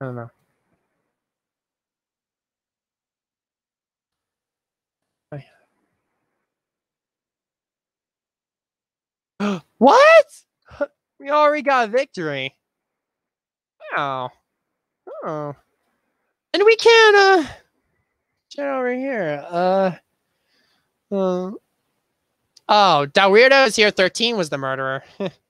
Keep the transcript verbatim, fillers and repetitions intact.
I don't know. What? We already got a victory. Wow. Oh. And we can uh check over here. Uh, uh Oh, that weirdo is here thirteen was the murderer.